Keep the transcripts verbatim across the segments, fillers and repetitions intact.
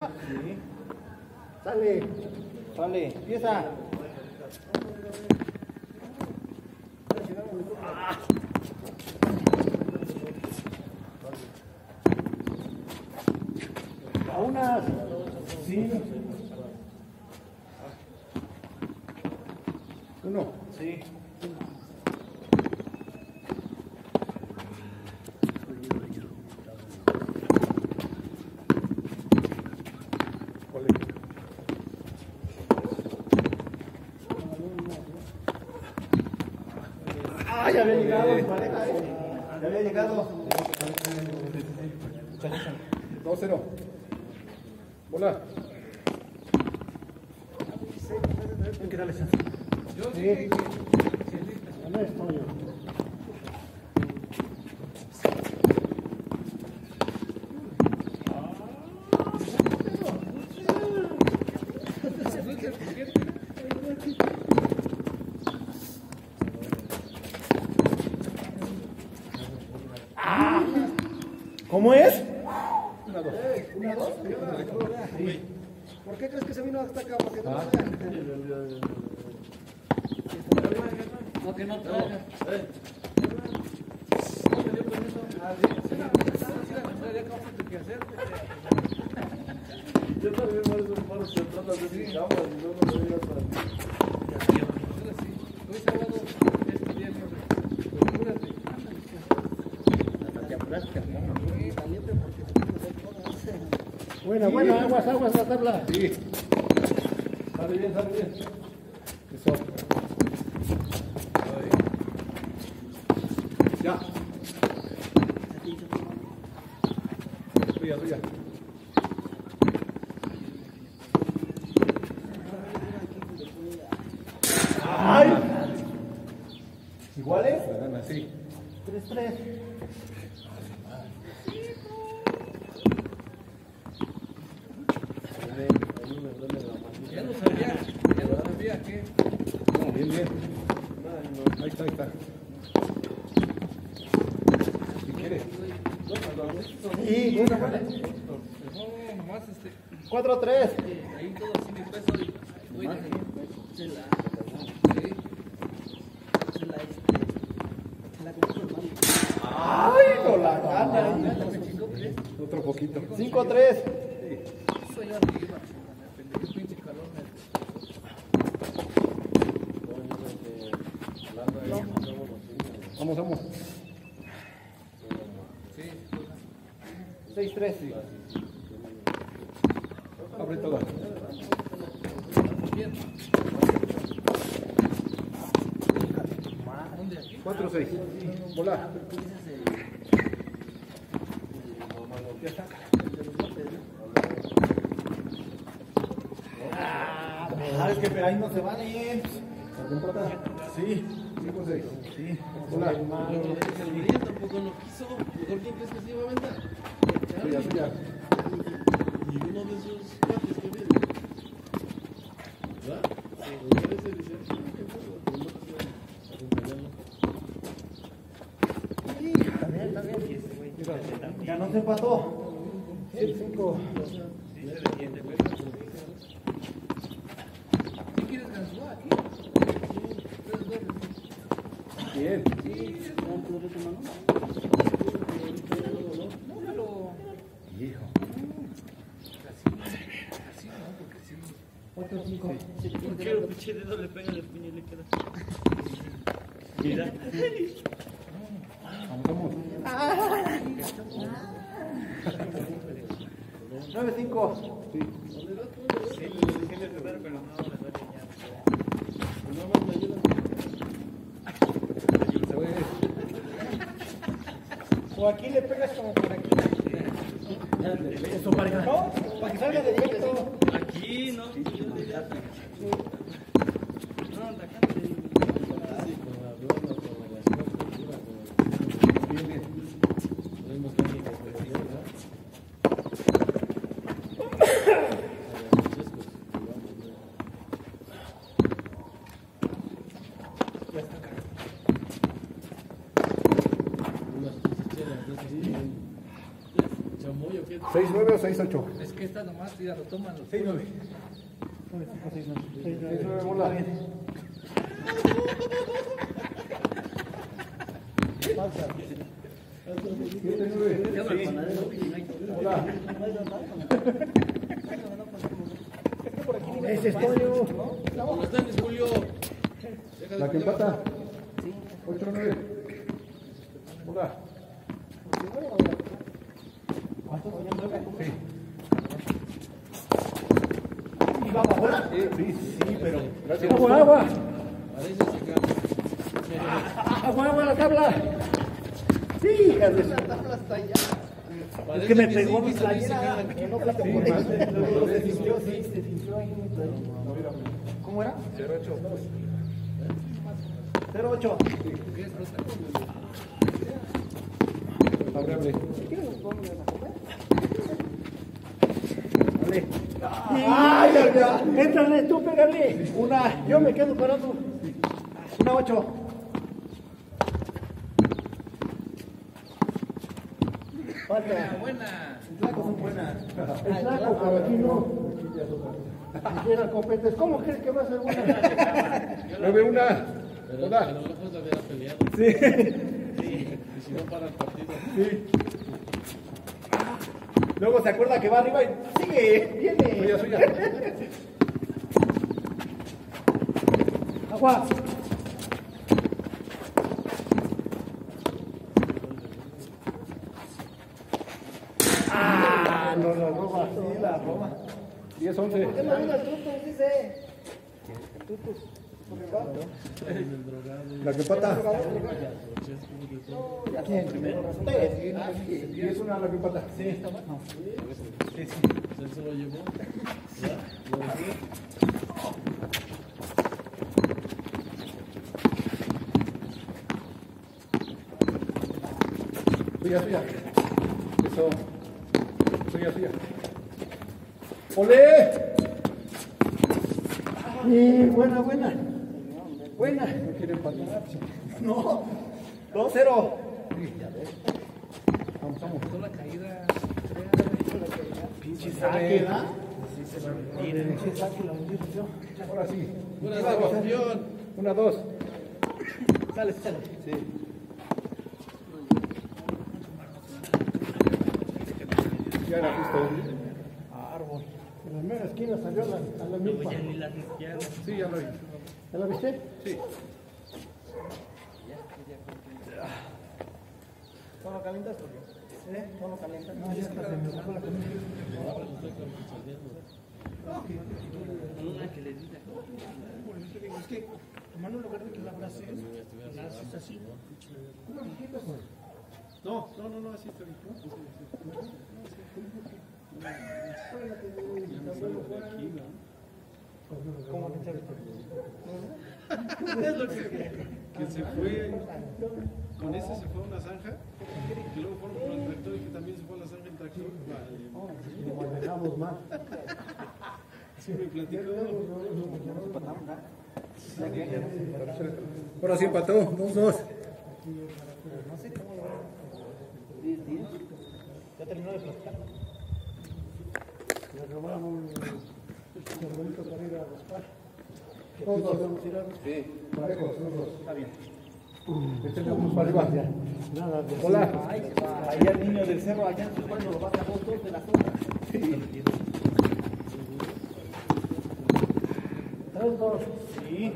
Sí. Sale. Sale. Empieza. Ah. A unas. Sí. Uno. Sí. Ah, ya había llegado, pareja, eh. Ya había llegado. dos cero. Bola. Hay que darle chance. Sí. No estoy yo. ¿Cómo es? Una, dos. Una, dos. Sí. ¿Por qué crees que se vino hasta acá? Porque no ah. No, que no traiga. Yo también me voy a paros que tratas de decir camas y no me voy a para ti. Hoy sábado es tu día libre. Procúrate. Buena, buena, aguas, aguas, la tabla. Sí. Sale bien, sale bien. Eso. Ya. Tuya, tuya. ¡Ay! ¿Iguales? Sí. tres tres. Ya lo sabía, ya lo sabía que. No, bien, bien. Ahí está, ahí está. Si quieres. Sí, buena, buena. No, nomás este. cuatro tres. Ahí todo así de peso y. Oye, se la. Sí. Se la. Se la compró el mal. ¡Ay, no la gana! Me chingó, ¿qué? Otro poquito. cinco tres. Eso yo arriba. Qué pinche calor me. Vamos, vamos. Sí. seis tres. Sí. Abre todo. Bien. cuatro seis. Bola. Ya está. Ah, es que pero ahí no se vale. Sí. cinco seis. Sí. Bola. El Brilla tampoco lo quiso. ¿Por quién crees que se iba a aventar? Suya, suya. Y uno de esos cuates que viene. ¿Verdad? Ese dice, Sí, está bien, está bien. Ya no se empató. cinco. ¿sí quieres ganzúa aquí? Bien. Sí, no, pero... Hijo. Así no, porque sí. cuatro cinco. ¿Por qué el pinche dedo le pega en el puño y le queda? Mira. Vamos, vamos. nueve cinco. Sí. O aquí le pegas como por aquí. Eso, pareja. No, para que salga de directo. Aquí, ¿no? No, de acá. Bien, bien. Ya está acá. Chamoyo, ¿qué? ¿seis nueve o seis ocho? Es que esta nomás, tira, lo toman los seis nueve. seis nueve. seis nueve, bola. siete nueve. Hola. Ese es Toño. ¿Cómo están, Luis Julio? La que empata. ocho nueve. Hola. Sí. ¿Y vamos ahora? Sí, sí, pero. Gracias. Agua, agua. Parece sacar. Agua, agua, la tabla. Sí, hija de su- Es que me pegó mi playera. Que no fuiste por eso. Luego se sintió, sí, se sintió ahí. ¿Cómo era? cero ocho. cero ocho. ¿Qué es fruta? Abre, abre. Dale. ¡Ay, ya, ya! Éntrale, tú pégale. Una, Yo me quedo parado. una ocho. Falta. Buena. Las placas son buenas. El flaco, pero aquí no. Quisiera copetes. ¿Cómo crees que va a ser buena? nueve una. Pero Hola. a lo mejor se hubiera peleado. Sí. Y si no para el partido. Sí. Luego se acuerda que va arriba y sigue, viene. Suya, suya. Agua. Ah, no, no, no va. Sí, la roba. diez once. ¿Qué no vino el tutus, dice? La que empata. ¿Quién primero? Ustedes. diez una la que empata. Sí, está bueno. Sí, sí. Él se lo llevó. Ya, lo dejó. Suya, suya. Eso. Suya, suya. ¡Olé! Sí, buena, buena. Buena. No quiere empatar. No. dos cero. Vamos, vamos. Toda la caída. Pinche saque, ¿verdad? Pinche saque la hundí yo. Ahora sí. Buena devolución. Una, dos. Sale, sale. Sí. Ya era justo. Árbol. En la mera esquina salió a la, a la milpa. Sí, ya lo vi. ¿Ya la viste? Sí. ¿No lo calientas? ¿Eh? ¿No lo calientas? No, ya está. Se me bajó la comida. Es que, tomando en lugar de que la abraces, la haces así. No, no, no, no, así está bien. ¿Cómo le echas? Que se fue, con ese se fue a una zanja, y luego fueron con el tractor y que también se fue a la zanja el tractor. Vale, Como manejamos más. sí me platicó. Ahora sí empató. Dos, dos. Ya terminó de platicar. Le robaron el cervelito para ir a raspar. Todos vamos a ir a raspar. Sí. Parejos, los dos. Está bien. Este le vamos para arriba. Nada de Hola. Ay, allá el niño del cerro, allá en su pueblo, lo baja dos, dos de la sombra. Tres, dos. Sí.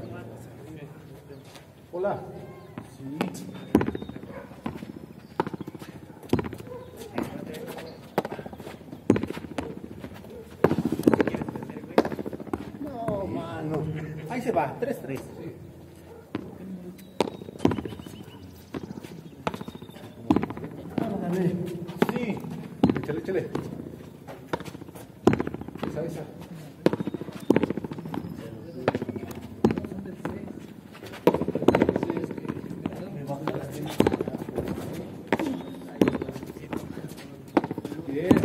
Hola. Sí. No, mano. Ahí se va, tres tres. Ándale. Sí. Échale, échale. Esa, esa. Bien.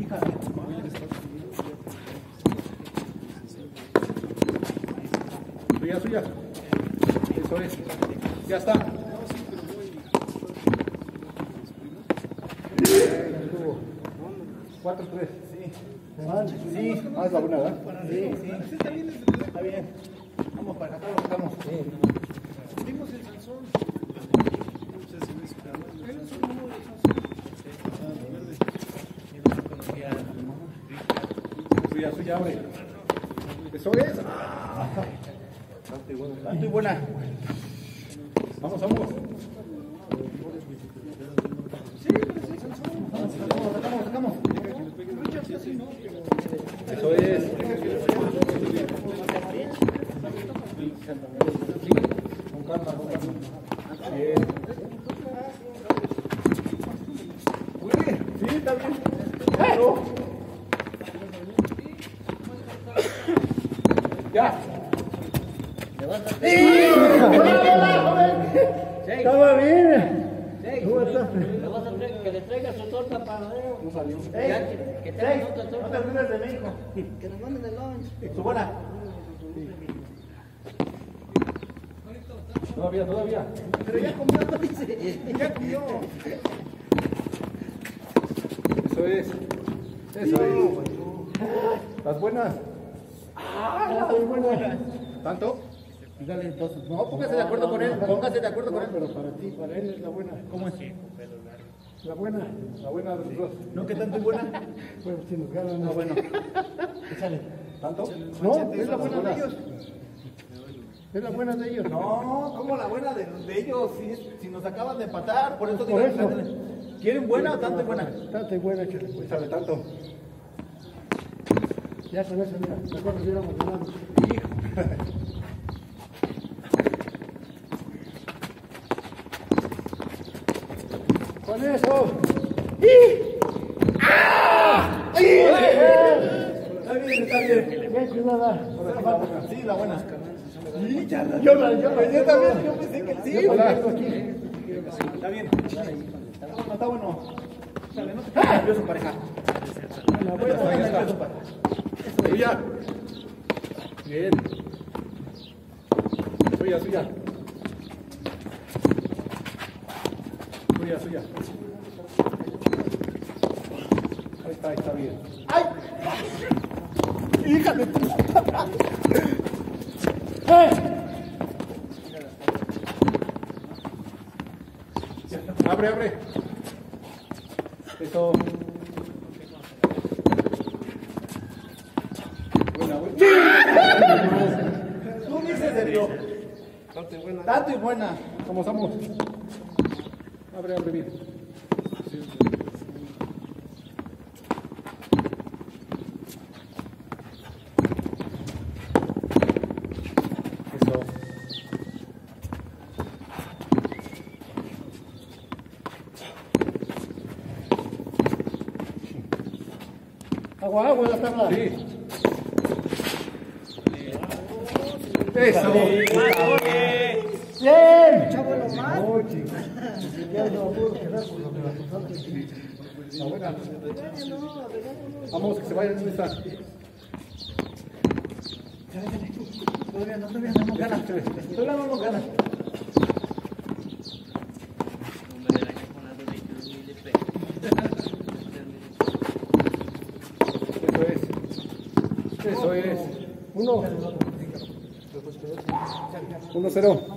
Suya, suya. Eso es. Ya está. Bien, estuvo. cuatro tres. Sí. Ah, sí. Ah, es la buena, ¿verdad? Sí, sí. Está bien, Está bien. Vamos para acá, estamos. Sí. vimos el Sansón. No sé si ves, pero bueno, es un número de Sansón. Suya, suya, abre. Eso es. Ah. Tanto y buena. Vamos, vamos. Sacamos, sacamos. Eso es. Con calma, con calma. Bien. Muy bien. Sí, está bien. Claro. Ya. Estaba bien. ¿Cómo estás? Le vas a traer, que le traiga su torta para Leo. No salió. Ya, que, que traiga otra No te torta. olvides de mi hijo. Que nos manden el lunch. ¿Su buena? Todavía, todavía. Pero ya comió, dice. Ya comió. Eso es. Eso es. Las buenas. Ah, las buenas. ¿Tanto? Dale entonces. No, póngase de acuerdo con él. Póngase de acuerdo con él. Pero para ti, para él es la buena. ¿Cómo es? La buena. La buena de los dos. ¿No que tanto y buena? Bueno, si nos ganan. Ah, bueno. Échale. ¿Tanto? No, es la buena de ellos. Es la buena de ellos. No, ¿cómo la buena de, de ellos? Si, si nos acaban de empatar, por eso Por digo, eso. ¿quieren buena o tanto y buena? Tanto y buena, échale pues. Échale tanto. Ya con eso, mira, mejor nos hubiéramos ganado. Con eso. ¡Ah! ¡Sí! Está bien, está bien. Bien cuidada. Sí, la buena. Sí, ya la- Yo la, yo la, Yo también, yo pensé que sí. Yo la güey. tengo aquí. Está bien. No, está bueno. Dale, no te quedes nervioso, pareja. La buena, Ahí buena, está. buena. Suya. Bien. Suya, suya. Suya, suya. Ahí está, ahí está bien. ¡Ay! ¡Hija de tu! ¡Eh! Abre, abre. Eso. Buena, buena. Tú dices serio. Tanto y buena. Tanto y buena. ¿Cómo estamos? Abre, abre bien. Eso. Agua, agua, la tabla. Sí. Eso. Bien. Chavo, lo más. Oh, chico. Ya no puedo quedar por lo que la persona que La buena. Vamos, que se vayan. ¿Dónde está? Todavía no, todavía no, no ganas. Todavía no nos ganas. Eso es. Eso es. Uno. Uno cero.